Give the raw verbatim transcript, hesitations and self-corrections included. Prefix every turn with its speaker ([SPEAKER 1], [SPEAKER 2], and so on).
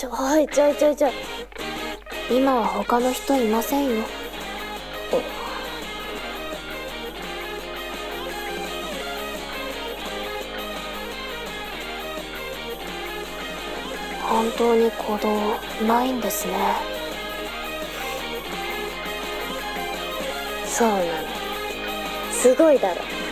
[SPEAKER 1] ちょいちょいちょいちょい、今は他の人いませんよ。本当に鼓動ないんですね。そうなの、すごいだろ。